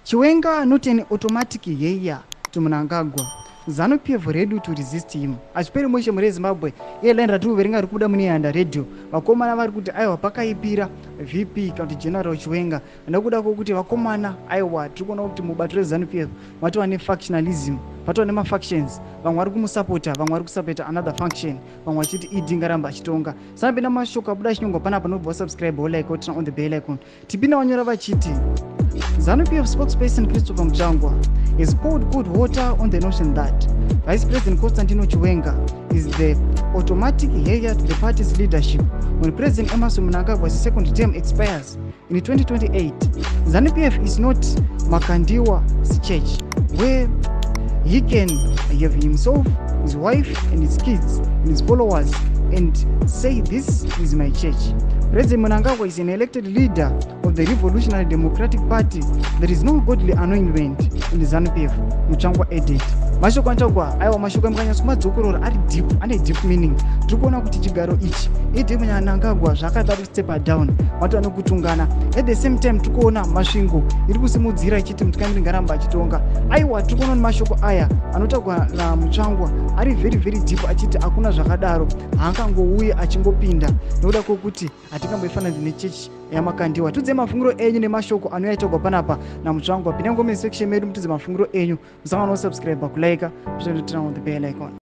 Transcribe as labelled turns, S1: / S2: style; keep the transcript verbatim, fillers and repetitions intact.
S1: Chiwenga not an automatic heir to Mnangagwa. Zanu P F ready to resist him. Achipere mweshe mure Zimbabwe. Ye line ratu verenga rikuda muni yanda radio. Vakomana vari kuti aiwa pakaipira V P County General Chiwenga. Ndakuda kuti vakomana aiwa tikona kuti mubatire Zanu P F matwa ne factionalism. Patwa ne ma factions. Vamwe vari kumusupporta, vamwe vari kusupporta another function. Vamwe vachiti idinga ramba achitonga. Sanapenda mashoka buda chinongo pana panobva subscribe like turn on the bell icon. Tipina wanyora vachiti Zanu P F spokesperson Christopher Mchangwa has poured cold water on the notion that Vice President Constantino Chiwenga is the automatic heir to the party's leadership when President Emmerson Mnangagwa's second term expires in twenty twenty-eight. Zanu P F is not Mnangagwa's church, where he can have himself, his wife, and his kids, and his followers, and say, "This is my church." President Mnangagwa is an elected leader of the Revolutionary Democratic Party. There is no godly anointment in the Zanu P F. Mchangwa added. Mashoko antagwa aiwa mashoko mukanyasa kumadzokorora ari deep, ane deep meaning. Tikuona kuti chigaro ichi ite Mnangagwa zvakada kustepa down, watu vanokutungana. At the same time tikuona masvingo iri kusimudzira ichiti Mutkamiri ngaramba achitonga. Aiwa tikuona mashoko aya anotagwa na Mchangwa ari very very deep achiti hakuna zvakadaro haangangouye achingopinda nokuda kwokuti atingamboifanana nechechi yamakandiwa. Tudze mafungiro enyu nemashoko anoyaitogwa panapa naMchangwa. Pinda ngome section medu mutudze mafungiro enyu. Musangano subscribe kulike, turn on the bell icon.